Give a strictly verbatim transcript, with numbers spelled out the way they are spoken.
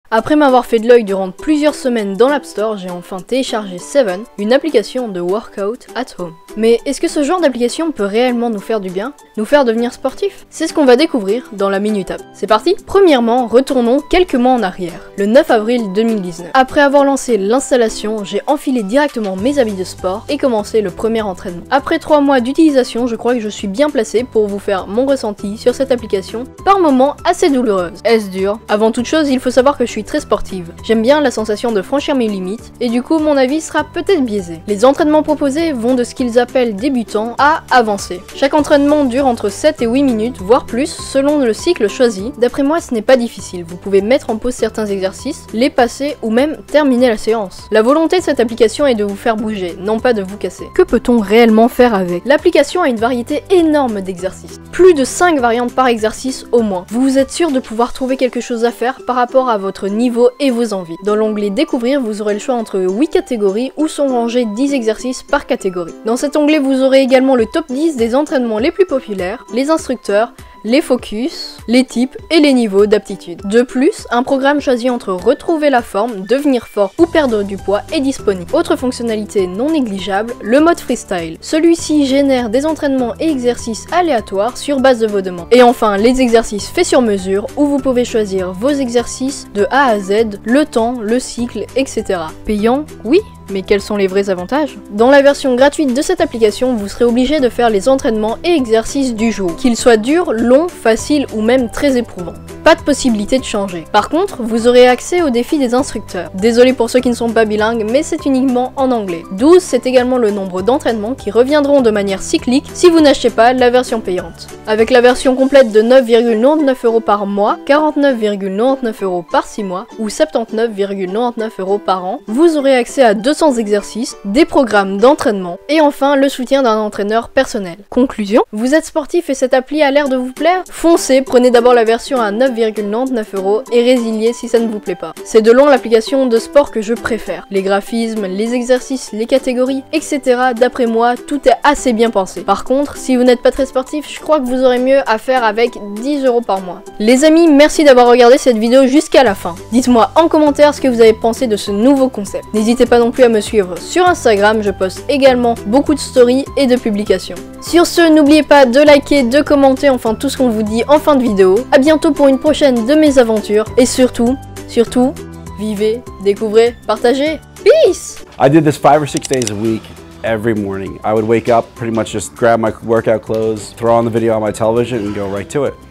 Après m'avoir fait de l'œil durant plusieurs semaines dans l'App Store, j'ai enfin téléchargé Seven, une application de workout at home. Mais est-ce que ce genre d'application peut réellement nous faire du bien? Nous faire devenir sportifs? C'est ce qu'on va découvrir dans la Minute App. C'est parti? Premièrement, retournons quelques mois en arrière, le neuf avril deux mille dix-neuf. Après avoir lancé l'installation, j'ai enfilé directement mes habits de sport et commencé le premier entraînement. Après trois mois d'utilisation, je crois que je suis bien placé pour vous faire mon ressenti sur cette application, par moments assez douloureuse. Est-ce dur? Avant toute chose, il faut savoir que je suis très sportive. J'aime bien la sensation de franchir mes limites, et du coup mon avis sera peut-être biaisé. Les entraînements proposés vont de ce qu'ils appellent débutants à avancés. Chaque entraînement dure entre sept et huit minutes, voire plus, selon le cycle choisi. D'après moi, ce n'est pas difficile. Vous pouvez mettre en pause certains exercices, les passer ou même terminer la séance. La volonté de cette application est de vous faire bouger, non pas de vous casser. Que peut-on réellement faire avec? L'application a une variété énorme d'exercices. Plus de cinq variantes par exercice au moins. Vous êtes sûr de pouvoir trouver quelque chose à faire par rapport à votre niveau et vos envies. Dans l'onglet découvrir, vous aurez le choix entre huit catégories où sont rangés dix exercices par catégorie. Dans cet onglet, vous aurez également le top dix des entraînements les plus populaires, les instructeurs, les focus, les types et les niveaux d'aptitude. De plus, un programme choisi entre retrouver la forme, devenir fort ou perdre du poids est disponible. Autre fonctionnalité non négligeable, le mode freestyle. Celui-ci génère des entraînements et exercices aléatoires sur base de vos demandes. Et enfin, les exercices faits sur mesure où vous pouvez choisir vos exercices de A à Z, le temps, le cycle, et cetera. Payant? Oui. Mais quels sont les vrais avantages? Dans la version gratuite de cette application, vous serez obligé de faire les entraînements et exercices du jour, qu'ils soient durs, longs, faciles ou même très éprouvants. Pas de possibilité de changer. Par contre, vous aurez accès aux défis des instructeurs. Désolé pour ceux qui ne sont pas bilingues, mais c'est uniquement en anglais. douze, c'est également le nombre d'entraînements qui reviendront de manière cyclique si vous n'achetez pas la version payante. Avec la version complète de neuf virgule quatre-vingt-dix-neuf euros par mois, quarante-neuf virgule quatre-vingt-dix-neuf euros par six mois ou soixante-dix-neuf virgule quatre-vingt-dix-neuf euros par an, vous aurez accès à deux cents exercices, des programmes d'entraînement et enfin le soutien d'un entraîneur personnel. Conclusion, vous êtes sportif et cette appli a l'air de vous plaire? Foncez, prenez d'abord la version à neuf virgule quatre-vingt-dix-neuf euros et résiliez si ça ne vous plaît pas. C'est de loin l'application de sport que je préfère. Les graphismes, les exercices, les catégories, et cetera. D'après moi, tout est assez bien pensé. Par contre, si vous n'êtes pas très sportif, je crois que vous aurez mieux à faire avec dix euros par mois. Les amis, merci d'avoir regardé cette vidéo jusqu'à la fin. Dites-moi en commentaire ce que vous avez pensé de ce nouveau concept. N'hésitez pas non plus à me suivre sur Instagram, je poste également beaucoup de stories et de publications. Sur ce, n'oubliez pas de liker, de commenter, enfin tout ce qu'on vous dit en fin de vidéo. A bientôt pour une prochaine de mes aventures et surtout, surtout, vivez, découvrez, partagez. Peace! I did this five or six days a week. Every morning I would wake up, pretty much just grab my workout clothes, throw on the video on my television and go right to it.